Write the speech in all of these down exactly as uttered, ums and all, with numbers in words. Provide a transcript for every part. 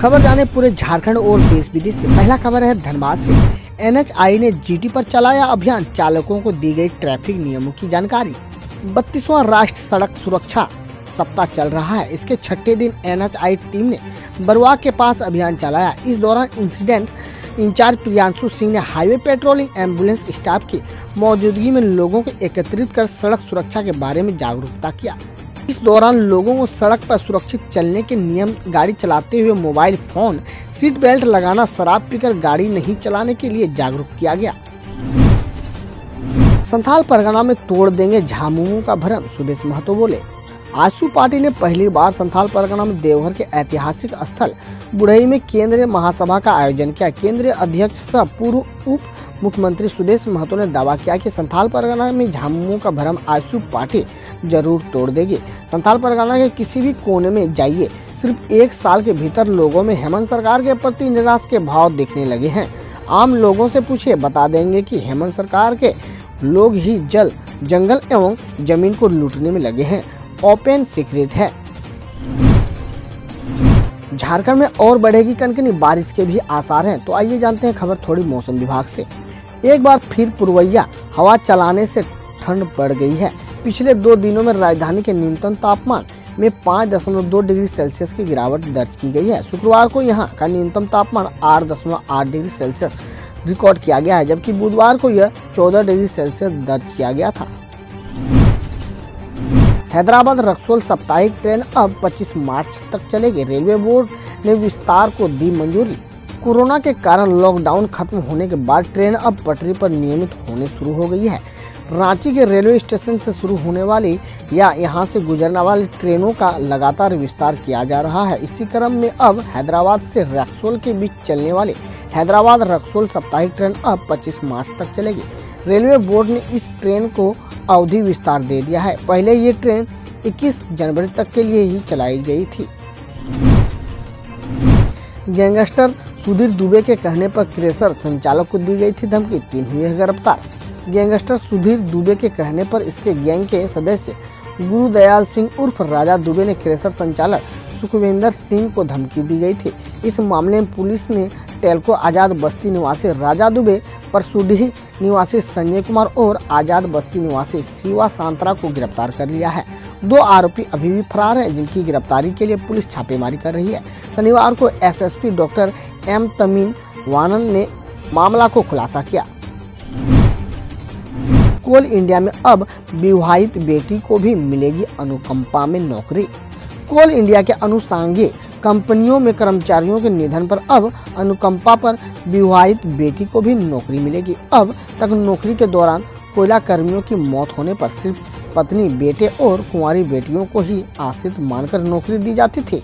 खबर जाने पूरे झारखंड और देश विदेश से। पहला खबर है धनबाद से। एन एच आई ने जी टी पर चलाया अभियान, चालकों को दी गई ट्रैफिक नियमों की जानकारी। बत्तीसवां राष्ट्रीय सड़क सुरक्षा सप्ताह चल रहा है। इसके छठे दिन एन एच आई टीम ने बरवाक के पास अभियान चलाया। इस दौरान इंसिडेंट इंचार्ज प्रियांशु सिंह ने हाईवे पेट्रोलिंग एम्बुलेंस स्टाफ की मौजूदगी में लोगों को एकत्रित कर सड़क सुरक्षा के बारे में जागरूकता किया। इस दौरान लोगों को सड़क पर सुरक्षित चलने के नियम, गाड़ी चलाते हुए मोबाइल फोन, सीट बेल्ट लगाना, शराब पीकर गाड़ी नहीं चलाने के लिए जागरूक किया गया। संथाल परगना में तोड़ देंगे झामुमो का भ्रम, सुदेश महतो बोले। आजसू पार्टी ने पहली बार संथाल परगना में देवघर के ऐतिहासिक स्थल बुढ़ई में केंद्रीय महासभा का आयोजन किया। केंद्रीय अध्यक्ष सह पूर्व उप मुख्यमंत्री सुदेश महतो ने दावा किया कि संथाल परगना में झामुमो का भ्रम आजसू पार्टी जरूर तोड़ देगी। संथाल परगना के किसी भी कोने में जाइए, सिर्फ एक साल के भीतर लोगों में हेमंत सरकार के प्रति निराश के भाव दिखने लगे हैं। आम लोगों से पूछिए, बता देंगे कि हेमंत सरकार के लोग ही जल, जंगल एवं जमीन को लूटने में लगे हैं। ओपन सीक्रेट है। झारखंड में और बढ़ेगी कनकनी, बारिश के भी आसार हैं। तो आइए जानते हैं खबर थोड़ी मौसम विभाग से। एक बार फिर पुरवैया हवा चलाने से ठंड बढ़ गई है। पिछले दो दिनों में राजधानी के न्यूनतम तापमान में पाँच दशमलव दो डिग्री सेल्सियस की गिरावट दर्ज की गई है। शुक्रवार को यहां का न्यूनतम तापमान आठ दशमलव आठ डिग्री सेल्सियस रिकॉर्ड किया गया है, जबकि बुधवार को यह चौदह डिग्री सेल्सियस दर्ज किया गया था। हैदराबाद रक्सौल साप्ताहिक ट्रेन अब पच्चीस मार्च तक चलेगी। रेलवे बोर्ड ने विस्तार को दी मंजूरी। कोरोना के कारण लॉकडाउन खत्म होने के बाद ट्रेन अब पटरी पर नियमित होने शुरू हो गई है। रांची के रेलवे स्टेशन से शुरू होने वाली या यहां से गुजरने वाली ट्रेनों का लगातार विस्तार किया जा रहा है। इसी क्रम में अब हैदराबाद से रक्सौल के बीच चलने वाली हैदराबाद रक्सौल साप्ताहिक ट्रेन अब पच्चीस मार्च तक चलेगी। रेलवे बोर्ड ने इस ट्रेन को अवधि विस्तार दे दिया है। पहले ये ट्रेन इक्कीस जनवरी तक के लिए ही चलाई गई थी। गैंगस्टर सुधीर दुबे के कहने पर क्रेशर संचालक को दी गई थी धमकी, तीन हुए गिरफ्तार। गैंगस्टर सुधीर दुबे के कहने पर इसके गैंग के सदस्य गुरुदयाल सिंह उर्फ राजा दुबे ने क्रेशर संचालक सुखविंदर सिंह को धमकी दी गई थी। इस मामले में पुलिस ने टेल्को आजाद बस्ती निवासी राजा दुबे, परसुडीह निवासी संजय कुमार और आजाद बस्ती निवासी शिवा सांतरा को गिरफ्तार कर लिया है। दो आरोपी अभी भी फरार हैं, जिनकी गिरफ्तारी के लिए पुलिस छापेमारी कर रही है। शनिवार को S S P doctor M Tamim Vanan ने मामला को खुलासा किया। कोल इंडिया में अब विवाहित बेटी को भी मिलेगी अनुकंपा में नौकरी। कोल इंडिया के अनुषंगी कंपनियों में कर्मचारियों के निधन पर अब अनुकंपा पर विवाहित बेटी को भी नौकरी मिलेगी। अब तक नौकरी के दौरान कोयला कर्मियों की मौत होने पर सिर्फ पत्नी, बेटे और कुंवारी बेटियों को ही आश्रित मानकर नौकरी दी जाती थी।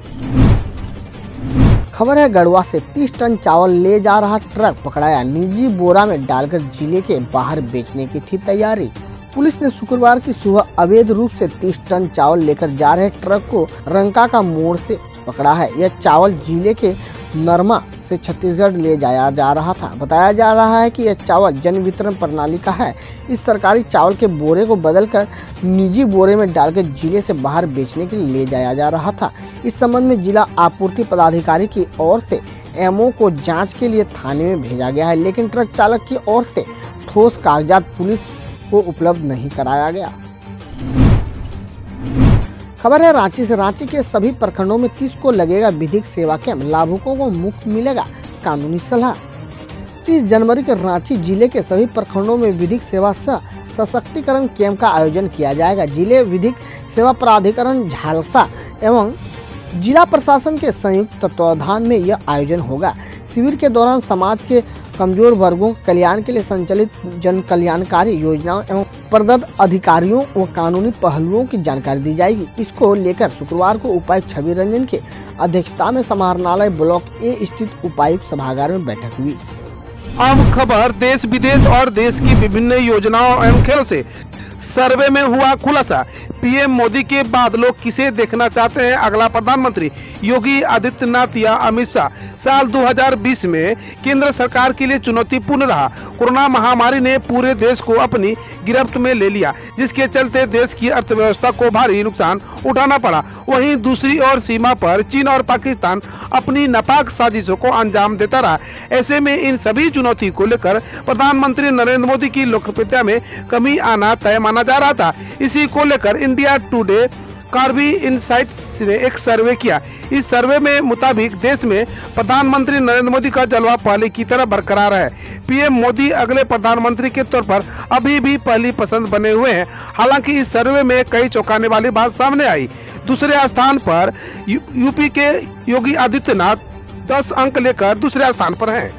खबर है गढ़वा से। तीस टन चावल ले जा रहा ट्रक पकड़ाया, निजी बोरा में डालकर जिले के बाहर बेचने की थी तैयारी। पुलिस ने शुक्रवार की सुबह अवैध रूप से तीस टन चावल लेकर जा रहे ट्रक को रंका का मोड़ से पकड़ा है। यह चावल जिले के नरमा से छत्तीसगढ़ ले जाया जा रहा था। बताया जा रहा है कि यह चावल जन वितरण प्रणाली का है। इस सरकारी चावल के बोरे को बदलकर निजी बोरे में डालकर जिले से बाहर बेचने के लिए ले जाया जा रहा था। इस संबंध में जिला आपूर्ति पदाधिकारी की ओर से एमओ को जांच के लिए थाने में भेजा गया है, लेकिन ट्रक चालक की ओर से ठोस कागजात पुलिस को उपलब्ध नहीं कराया गया। खबर है रांची से। रांची के सभी प्रखंडों में तीस को लगेगा विधिक सेवा कैंप, लाभुकों को मुफ्त मिलेगा कानूनी सलाह। तीस जनवरी को रांची जिले के सभी प्रखंडों में विधिक सेवा सह सशक्तिकरण कैंप का आयोजन किया जाएगा। जिले विधिक सेवा प्राधिकरण झालसा एवं जिला प्रशासन के संयुक्त तत्वावधान में यह आयोजन होगा। शिविर के दौरान समाज के कमजोर वर्गों के कल्याण के लिए संचालित जन कल्याणकारी योजनाओं एवं प्रदत्त अधिकारियों व कानूनी पहलुओं की जानकारी दी जाएगी। इसको लेकर शुक्रवार को उपायुक्त छवि रंजन की अध्यक्षता में समाहरणालय ब्लॉक ए स्थित उपायुक्त सभागार में बैठक हुई। अब खबर देश विदेश और देश की विभिन्न योजनाओं एवं खेलों से। सर्वे में हुआ खुलासा। पीएम मोदी के बाद लोग किसे देखना चाहते हैं अगला प्रधानमंत्री? योगी आदित्यनाथ या अमित शाह? साल दो हज़ार बीस में केंद्र सरकार के लिए चुनौतीपूर्ण रहा। कोरोना महामारी ने पूरे देश को अपनी गिरफ्त में ले लिया, जिसके चलते देश की अर्थव्यवस्था को भारी नुकसान उठाना पड़ा। वहीं दूसरी ओर सीमा पर चीन और पाकिस्तान अपनी नापाक साजिशों को अंजाम देता रहा। ऐसे में इन सभी चुनौती को लेकर प्रधानमंत्री नरेंद्र मोदी की लोकप्रियता में कमी आना तय माना जा रहा था। इसी को लेकर इंडिया टुडे कार्बी इनसाइट्स ने एक सर्वे किया। इस सर्वे में मुताबिक देश में प्रधानमंत्री नरेंद्र मोदी का जलवा पहले की तरह बरकरार है। पीएम मोदी अगले प्रधानमंत्री के तौर पर अभी भी पहली पसंद बने हुए हैं। हालांकि इस सर्वे में कई चौंकाने वाली बात सामने आई। दूसरे स्थान पर यू, यूपी के योगी आदित्यनाथ दस अंक लेकर दूसरे स्थान पर हैं।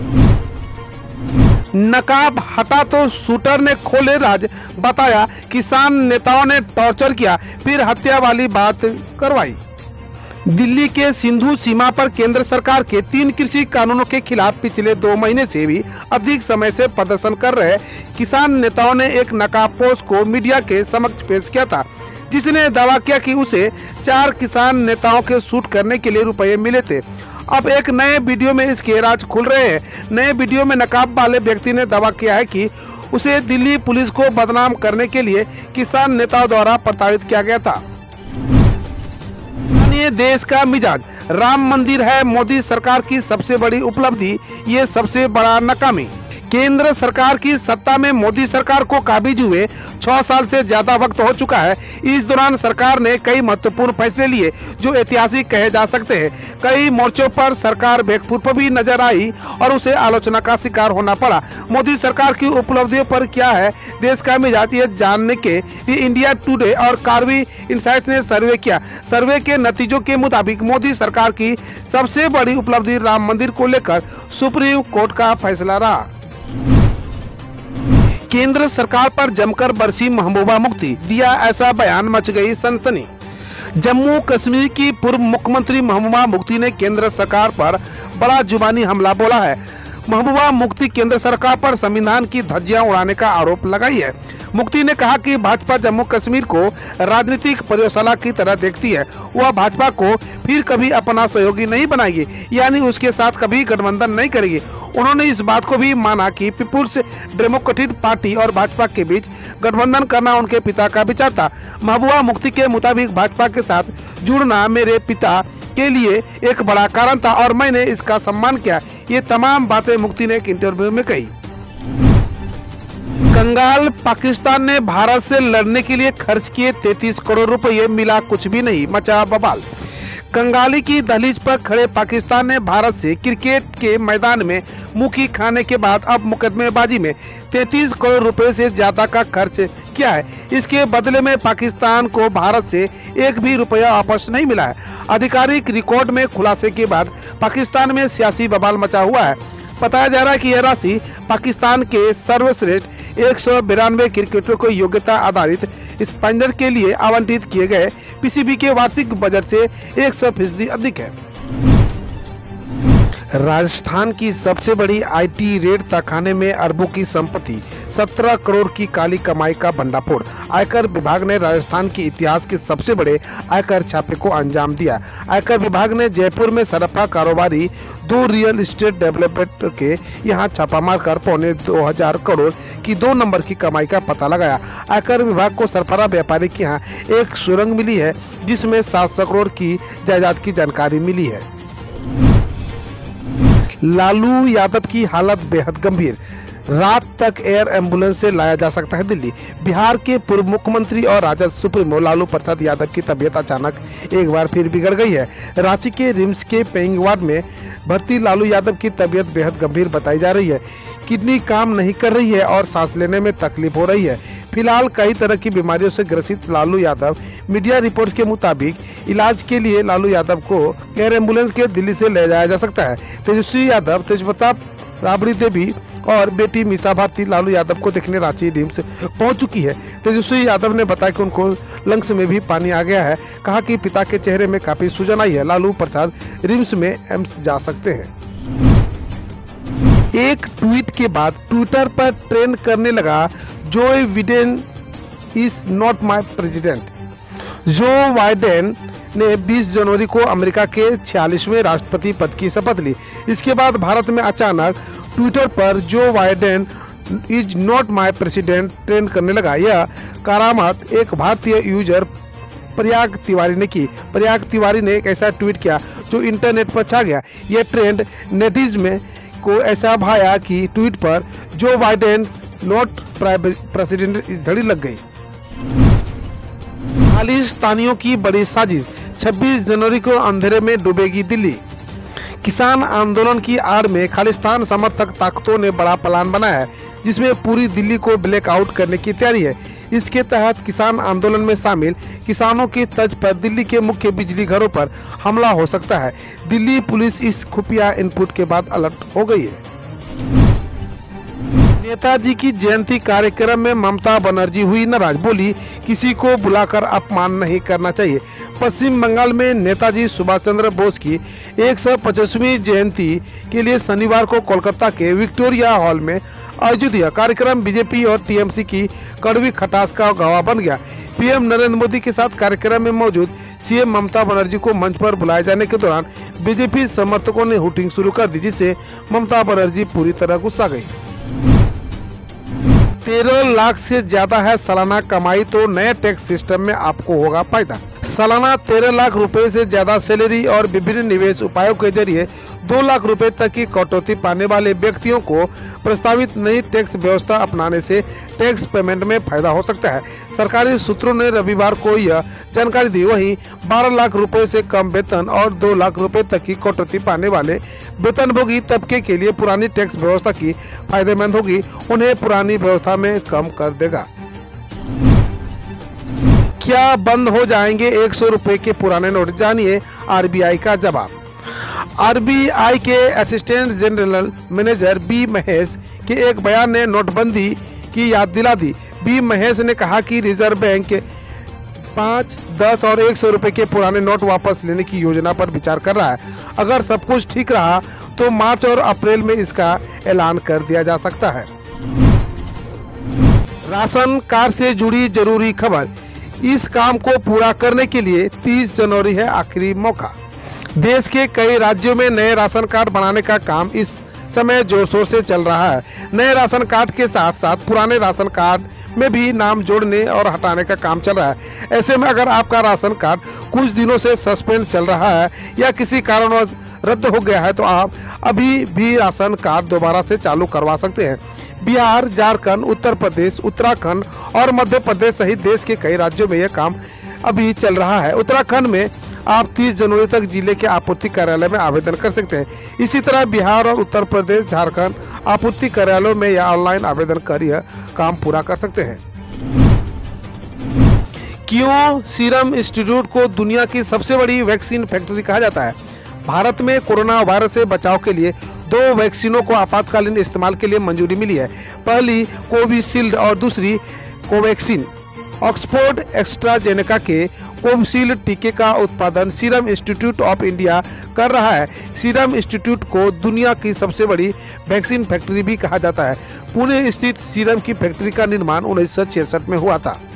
नकाब हटा तो शूटर ने खोले राज, बताया किसान नेताओं ने टॉर्चर किया, फिर हत्या वाली बात करवाई। दिल्ली के सिंधु सीमा पर केंद्र सरकार के तीन कृषि कानूनों के खिलाफ पिछले दो महीने से भी अधिक समय से प्रदर्शन कर रहे किसान नेताओं ने एक नकाबपोश को मीडिया के समक्ष पेश किया था, जिसने दावा किया कि उसे चार किसान नेताओं के शूट करने के लिए रुपए मिले थे। अब एक नए वीडियो में इसके राज खुल रहे हैं। नए वीडियो में नकाब वाले व्यक्ति ने दावा किया है कि उसे दिल्ली पुलिस को बदनाम करने के लिए किसान नेताओं द्वारा प्रताड़ित किया गया था। देश का मिजाज, राम मंदिर है मोदी सरकार की सबसे बड़ी उपलब्धि, ये सबसे बड़ा नाकामी। केंद्र सरकार की सत्ता में मोदी सरकार को काबिज हुए छह साल से ज्यादा वक्त हो चुका है। इस दौरान सरकार ने कई महत्वपूर्ण फैसले लिए जो ऐतिहासिक कहे जा सकते हैं। कई मोर्चों पर सरकार बेखुद भी नजर आई और उसे आलोचना का शिकार होना पड़ा। मोदी सरकार की उपलब्धियों पर क्या है देश का मिजाज, ये जानने के लिए इंडिया टुडे और कार्बी इनसाइट्स ने सर्वे किया। सर्वे के नतीजों के मुताबिक मोदी सरकार की सबसे बड़ी उपलब्धि राम मंदिर को लेकर सुप्रीम कोर्ट का फैसला रहा। केंद्र सरकार पर जमकर बरसी महबूबा मुफ्ती, दिया ऐसा बयान, मच गई सनसनी। जम्मू कश्मीर की पूर्व मुख्यमंत्री महबूबा मुफ्ती ने केंद्र सरकार पर बड़ा जुबानी हमला बोला है। महबूबा मुफ्ती केंद्र सरकार पर संविधान की धज्जियां उड़ाने का आरोप लगाई है। मुफ्ती ने कहा कि भाजपा जम्मू कश्मीर को राजनीतिक प्रयोगशाला की तरह देखती है। वह भाजपा को फिर कभी अपना सहयोगी नहीं बनाएगी, यानी उसके साथ कभी गठबंधन नहीं करेगी। उन्होंने इस बात को भी माना कि पीपुल्स डेमोक्रेटिक पार्टी और भाजपा के बीच गठबंधन करना उनके पिता का विचार था। महबूबा मुफ्ती के मुताबिक भाजपा के साथ जुड़ना मेरे पिता के लिए एक बड़ा कारण था और मैंने इसका सम्मान किया। ये तमाम बातें मुफ्ती ने एक इंटरव्यू में कही। कंगाल पाकिस्तान ने भारत से लड़ने के लिए खर्च किए तैंतीस करोड़ रुपए, मिला कुछ भी नहीं, मचा बवाल। कंगाली की दहलीज पर खड़े पाकिस्तान ने भारत से क्रिकेट के मैदान में मुखी खाने के बाद अब मुकदमेबाजी में तैंतीस करोड़ रुपए से ज्यादा का खर्च किया है। इसके बदले में पाकिस्तान को भारत से एक भी रुपया वापस नहीं मिला है। आधिकारिक रिकॉर्ड में खुलासे के बाद पाकिस्तान में सियासी बवाल मचा हुआ है। बताया जा रहा है कि यह राशि पाकिस्तान के सर्वश्रेष्ठ एक सौ बिरानवे क्रिकेटरों को योग्यता आधारित स्पॉन्सर के लिए आवंटित किए गए पीसीबी के वार्षिक बजट से एक सौ फीसदी अधिक है। राजस्थान की सबसे बड़ी आईटी रेड, तहखाने में अरबों की संपत्ति, सत्रह करोड़ की काली कमाई का भंडाफोड़। आयकर विभाग ने राजस्थान के इतिहास के सबसे बड़े आयकर छापे को अंजाम दिया। आयकर विभाग ने जयपुर में सरफरा कारोबारी दो रियल एस्टेट डेवलपमेंट के यहां छापा मारकर पौने दो हजार करोड़ की दो नंबर की कमाई का पता लगाया। आयकर विभाग को सरफरा व्यापारी के यहाँ एक सुरंग मिली है जिसमें सात सौ करोड़ की जायदाद की जानकारी मिली है। लालू यादव की हालत बेहद गंभीर, रात तक एयर एम्बुलेंस से लाया जा सकता है दिल्ली। बिहार के पूर्व मुख्यमंत्री और राजद सुप्रीमो लालू प्रसाद यादव की तबीयत अचानक एक बार फिर बिगड़ गई है। रांची के रिम्स के पेइंग वार्ड में भर्ती लालू यादव की तबीयत बेहद गंभीर बताई जा रही है। किडनी काम नहीं कर रही है और सांस लेने में तकलीफ हो रही है। फिलहाल कई तरह की बीमारियों से ग्रसित लालू यादव, मीडिया रिपोर्ट्स के मुताबिक इलाज के लिए लालू यादव को एयर एम्बुलेंस के दिल्ली से ले जाया जा सकता है। तेजस्वी यादव, तेजप्रताप राबड़ी देवी और बेटी मीसा भारती लालू यादव को देखने रांची रिम्स पहुंच चुकी है। तेजस्वी यादव ने बताया कि उनको लंग्स में भी पानी आ गया है। कहा कि पिता के चेहरे में काफी सूजन आई है। लालू प्रसाद रिम्स में एम्स जा सकते हैं। एक ट्वीट के बाद ट्विटर पर ट्रेंड करने लगा Joe Biden is not my president. Joe Biden ने बीस जनवरी को अमेरिका के छियालीसवें राष्ट्रपति पद की शपथ ली। इसके बाद भारत में अचानक ट्विटर पर Joe Biden is not my president trend करने लगा। यह करामत एक भारतीय यूजर प्रयाग तिवारी ने की। प्रयाग तिवारी ने एक ऐसा ट्वीट किया जो इंटरनेट पर छा गया। यह ट्रेंड नेटिज में को ऐसा भाया कि ट्वीट पर जो बाइडेन नॉट प्रेसिडेंट इस घड़ी लग गई। खालिस्तानियों की बड़ी साजिश, छब्बीस जनवरी को अंधेरे में डूबेगी दिल्ली। किसान आंदोलन की आड़ में खालिस्तान समर्थक ताकतों ने बड़ा प्लान बनाया है, जिसमें पूरी दिल्ली को ब्लैकआउट करने की तैयारी है। इसके तहत किसान आंदोलन में शामिल किसानों की तर्ज पर दिल्ली के मुख्य बिजली घरों पर हमला हो सकता है। दिल्ली पुलिस इस खुफिया इनपुट के बाद अलर्ट हो गई है। नेताजी की जयंती कार्यक्रम में ममता बनर्जी हुई नाराज, बोली किसी को बुलाकर अपमान नहीं करना चाहिए। पश्चिम बंगाल में नेताजी सुभाष चंद्र बोस की एक सौ पचासवीं जयंती के लिए शनिवार को कोलकाता के विक्टोरिया हॉल में आयोजित यह कार्यक्रम बीजेपी और टीएमसी की कड़वी खटास का गवाह बन गया। पीएम नरेंद्र मोदी के साथ कार्यक्रम में मौजूद सीएम ममता बनर्जी को मंच पर बुलाए जाने के दौरान बीजेपी समर्थकों ने हुटिंग शुरू कर दी, जिससे ममता बनर्जी पूरी तरह गुस्सा गई। तेरह लाख से ज्यादा है सालाना कमाई तो नए टैक्स सिस्टम में आपको होगा फायदा। सालाना तेरह लाख रुपए से ज्यादा सैलरी और विभिन्न निवेश उपायों के जरिए दो लाख रुपए तक की कटौती पाने वाले व्यक्तियों को प्रस्तावित नई टैक्स व्यवस्था अपनाने से टैक्स पेमेंट में फायदा हो सकता है। सरकारी सूत्रों ने रविवार को यह जानकारी दी। वहीं बारह लाख रुपए से कम वेतन और दो लाख रुपए तक की कटौती पाने वाले वेतनभोगी तबके के लिए पुरानी टैक्स व्यवस्था की फायदेमंद होगी, उन्हें पुरानी व्यवस्था में कम कर देगा। क्या बंद हो जाएंगे एक सौ रुपए के पुराने नोट? जानिए आरबीआई का जवाब। आरबीआई के assistant general manager B Mahesh के एक बयान ने नोटबंदी की याद दिला दी। बी महेश ने कहा कि रिजर्व बैंक पाँच, दस और एक सौ रुपए के पुराने नोट वापस लेने की योजना पर विचार कर रहा है। अगर सब कुछ ठीक रहा तो मार्च और अप्रैल में इसका ऐलान कर दिया जा सकता है। राशन कार्ड से जुड़ी जरूरी खबर, इस काम को पूरा करने के लिए तीस जनवरी है आखिरी मौका। देश के कई राज्यों में नए राशन कार्ड बनाने का काम इस समय जोर शोर से चल रहा है। नए राशन कार्ड के साथ साथ पुराने राशन कार्ड में भी नाम जोड़ने और हटाने का काम चल रहा है। ऐसे में अगर आपका राशन कार्ड कुछ दिनों से सस्पेंड चल रहा है या किसी कारणवश रद्द हो गया है तो आप अभी भी राशन कार्ड दोबारा से चालू करवा सकते हैं। बिहार, झारखंड, उत्तर प्रदेश, उत्तराखंड और मध्य प्रदेश सहित देश के कई राज्यों में यह काम अभी चल रहा है। उत्तराखंड में आप तीस जनवरी तक जिले के आपूर्ति कार्यालय में आवेदन कर सकते हैं। इसी तरह बिहार और उत्तर प्रदेश, झारखंड आपूर्ति कार्यालयों में या ऑनलाइन आवेदन कर यह काम पूरा कर सकते हैं। क्यों सीरम इंस्टीट्यूट को दुनिया की सबसे बड़ी वैक्सीन फैक्ट्री कहा जाता है? भारत में कोरोना वायरस से बचाव के लिए दो वैक्सीनों को आपातकालीन इस्तेमाल के लिए मंजूरी मिली है। पहली कोविशील्ड और दूसरी कोवैक्सीन। ऑक्सफोर्ड एस्ट्राजेनेका के कोविशील्ड टीके का उत्पादन सीरम इंस्टीट्यूट ऑफ इंडिया कर रहा है। सीरम इंस्टीट्यूट को दुनिया की सबसे बड़ी वैक्सीन फैक्ट्री भी कहा जाता है। पुणे स्थित सीरम की फैक्ट्री का निर्माण उन्नीस सौ छियासठ में हुआ था।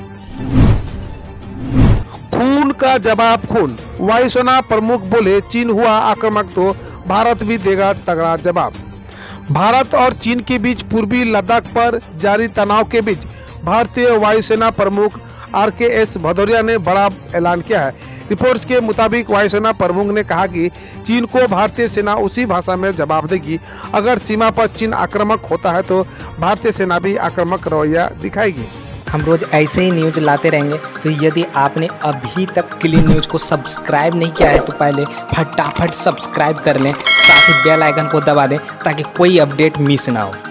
खून का जवाब खून, वायुसेना प्रमुख बोले चीन हुआ आक्रामक तो भारत भी देगा तगड़ा जवाब। भारत और चीन के बीच पूर्वी लद्दाख पर जारी तनाव के बीच भारतीय वायुसेना प्रमुख आर के एस भदौरिया ने बड़ा ऐलान किया है। रिपोर्ट्स के मुताबिक वायुसेना प्रमुख ने कहा कि चीन को भारतीय सेना उसी भाषा में जवाब देगी। अगर सीमा पर चीन आक्रामक होता है तो भारतीय सेना भी आक्रामक रवैया दिखाएगी। हम रोज ऐसे ही न्यूज लाते रहेंगे, तो यदि आपने अभी तक क्लीन न्यूज को सब्सक्राइब नहीं किया है तो पहले फटाफट सब्सक्राइब कर लें, साथ ही बेल आइकन को दबा दें ताकि कोई अपडेट मिस ना हो।